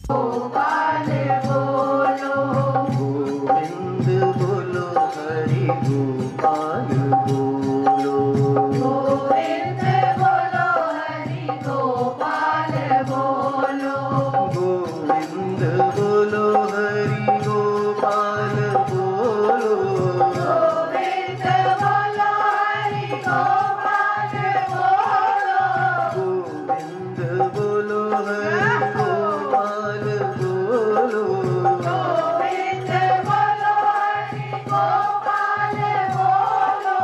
गोपाल बोलो गोविंद बोलो हरि गोपाल बोलो गोविंद बोलो हरि गोपाल बोलो गोविंद बोलो हरि गोपाल बोलो गोविंद बोलो हरि गोपाल बोलो गोविंद बोलो हरि गोपाल बोलो गोविंद बोलो हरि गोपाल बोलो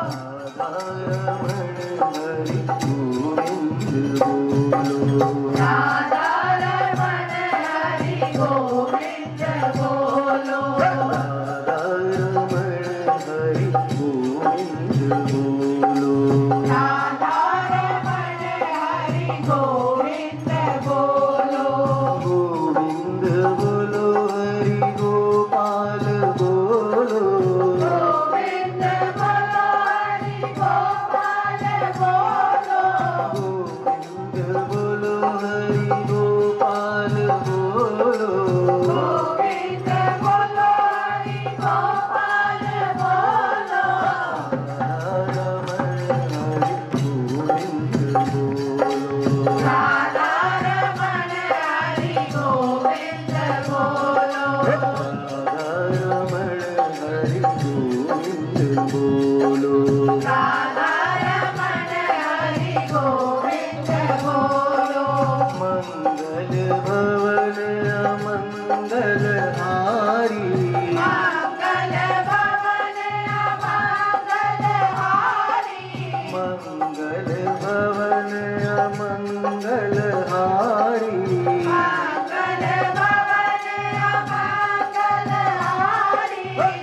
राधा रमण हरि गोविंद बोलो राधा रमण हरि गोविंद बोलो राधा रमण हरि गोविंद बोलो गोविंद बोलो हरि गोपाल बोलो गोविंद बोलो हरि गोपाल बोलो गोविंद बोलो हरि गोपाल बोलो गोविंद बोलो हरि गोपाल बोलो राधा रमण हरि गोविंद बोलो राधा रमण हरि गोविंद बोलो राधा रमण हरि गोविंद बोलो मंगल भवन अमंगल हारी मंगल भवन अमंगल हारी मंगल भवन अमंगल हारी मंगल भवन अमंगल हारी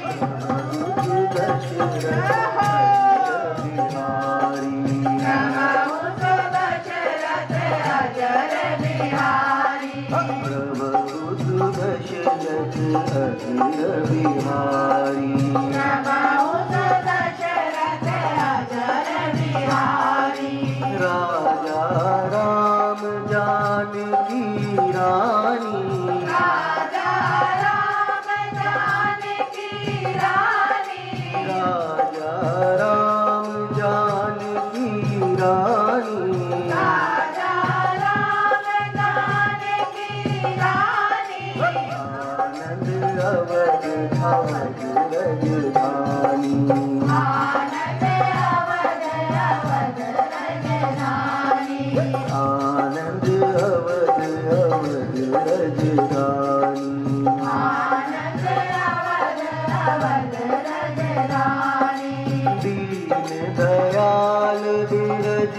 प्रभु दशरथ अजर बिहारी नमो दशरथ अजर बिहारी राजा राम जानकी रानी राजा राम जानकी रानी राजा राम जानकी रानी राजा राम जानकी रानी आनंद अवध धाज राजधानी आनंद अवध अवध राजधानी आनंद अवध अवध राजधानी आनंद अवध अवध राजधानी दीन दयाल धीरज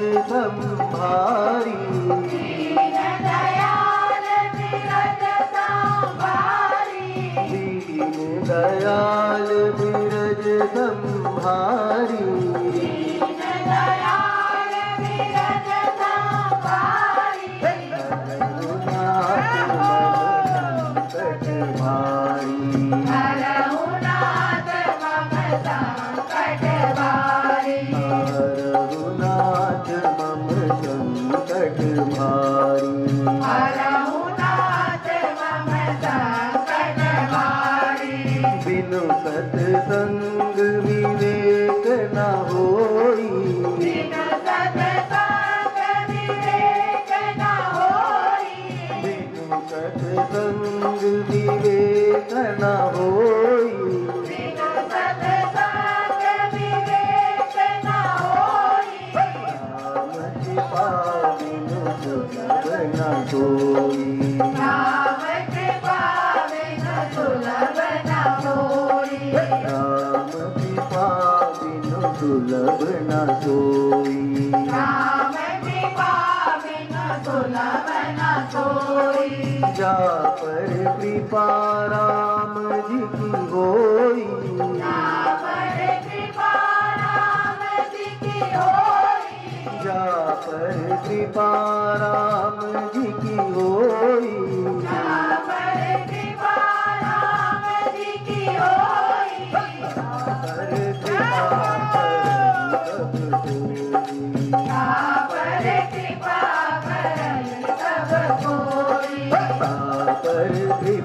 संभारी दीन दयाल विरत संभारी दीन दयाल धीरज संभारी दीन दयाल विरत संभारी रघुनाथ मम संकट भारी रघुनाथ मम संकट भारी रघुनाथ मम संकट भारी रघुनाथ मम संकट भारी बिनु सत्संग विवेक न होई बिनु सत्संग विवेक न होई बिनु सत्संग विवेक न होई बिनु सत्संग विवेक न होई राम कृपा बिनु सुलभ न कोई राम कृपा बिनु सुलभ न होई राम कृपा बिनु सुलभ न सोई राम कृपा बिनु सुलभ न होई जा पर कृपा राम जी की होई पर कृपा राम जी की होई जा पर कृपा राम जी की होई पर कृपा राम जी की होई पर कृपा सब कोई पर कृपा करन सब कोई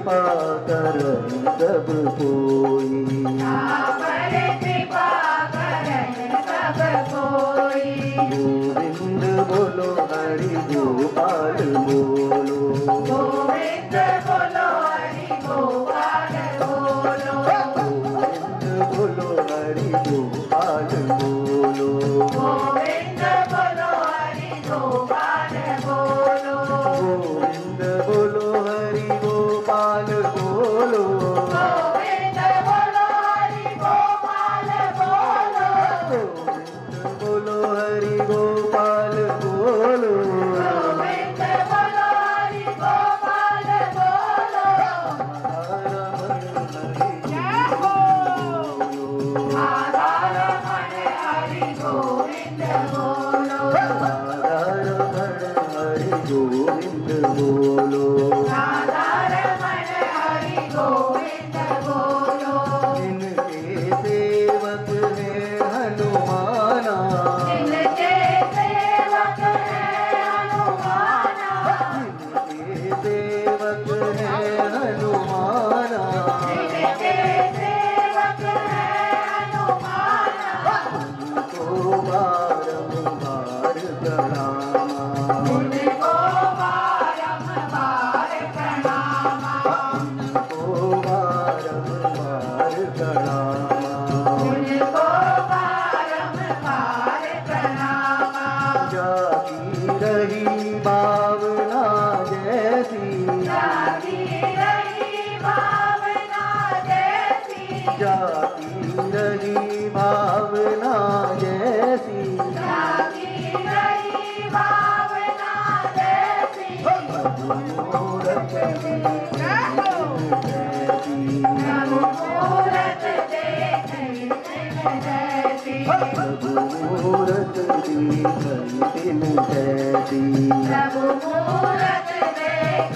कृपा करहि सब कोई। आप कृपा करहि सब कोई। गोविंद बोलो हरि गोपाल बोलो। गोविंद बोलो हरि गोपाल बोलो। गोविंद बोलो हरि गोपाल बोलो। गोविंद बोलो हरि गोपाल बोलो। गोविंद बोलो हरि गोपाल बोलो। गोविंद बोलो हरि गोपाल बोलो। गोविंद बोलो हरि गोपाल बोलो। गोविंद बोलो हरि गोपाल बोलो। राधा रमण हरि गोविंद बोलो। राधा रमण हरि गोविंद बोलो। राधा रमण हरि गोविंद बोलो। जिनके सेवक हैं हनुमाना। जिनके सेवक हैं हनुमाना। जिनके सेवक हैं हनुमाना। जिनके सेवक हैं हनुमाना। उनको बारंबार प्रणामा। उनको बारंबार प्रणामा। उनको बारंबार प्रणामा। उनको बारंबार प्रणामा। जागी रही भावना जैसी। जागी रही भावना जैसी। जागी रही भावना जैसी। जागी रही भावना जैसी। मूरत जैसी। प्रभु मूरत देख जैसी। मूरत दिन जैसी। प्रभु मूरत देख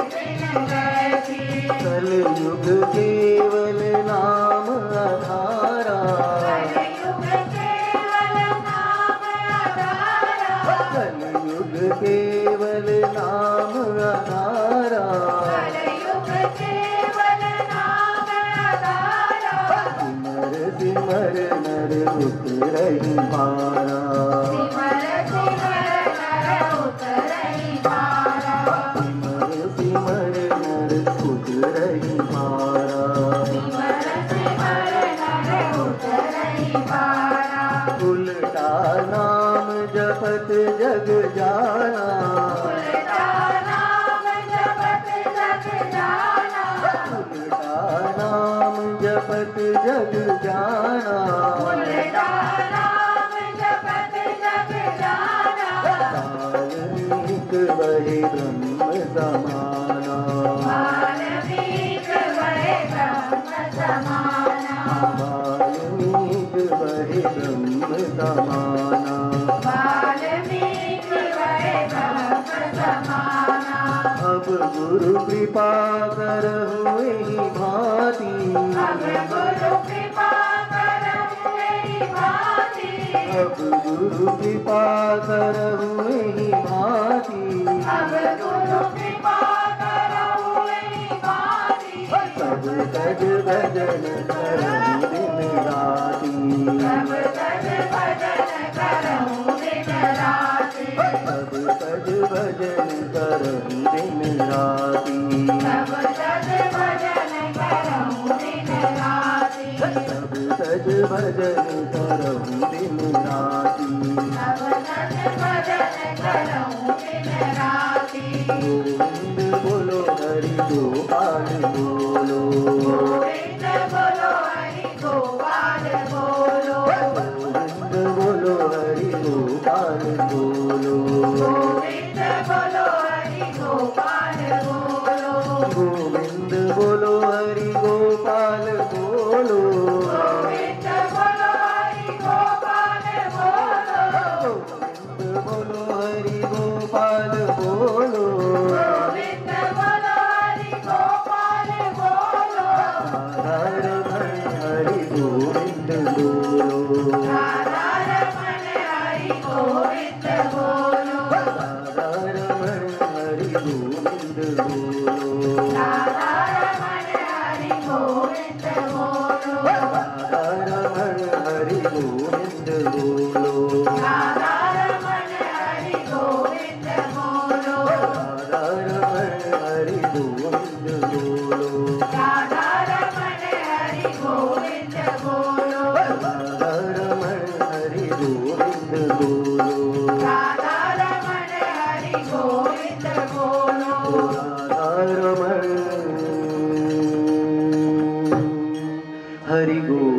जैसी। कलयुग केवल नाम आधारा। कलयुग केवल नाम आधारा। कलयुग केवल नाम आधारा। कलयुग केवल नाम आधारा। सिमर सिमर नर उतरहि पारा। सिमर सिमर नर उतरहि पारा। सिमर सिमर नर उतरहि पारा। सिमर सिमर नर उतरहि पारा। उल्टा नाम जपत जग जाना। उल्टा नाम जपत जग जाना। उल्टा नाम जपत जग जाना। उल्टा नाम जपत जग जाना। वाल्मीक वही ब्रह्म समाना। वाल्मीक वै ब्रह्म समाना। वाल्मीक वही ब्रह्म समाना। वाल्मीक वै ब्रह्म समाना। अब गुरु कृपा करहु एहि भांति। अब गुरु कृपा करहु एहि भांति। अब गुरु कृपा करहु एहि भांति। अब गुरु कृपा करहु एहि भांति। सब तज भजन करहु दिन राति। सब तज भजन करहु दिन राति। सब तज भजन करहु दिन राति। सब तज भजन करहु दिन राति। सब तज भजन करहु दिन राति। सब तज भजन करहु दिन राति। गोविंद बोलो हरि गोपाल बोलो। गोविंद बोलो हरि गोपाल बोलो। गोविंद बोलो हरि गोपाल बोलो। गोविंद बोलो हरि गोपाल बोलो। गोविंद बोलो हरि गोपाल बोलो। गोविंद बोलो हरि गोपाल बोलो। गोविंद बोलो हरि गोपाल बोलो। गोविंद बोलो हरि गोपाल बोलो। राधा रमण हरि गोविंद बोलो। राधा रमण हरि गोविंद हरि गोपाल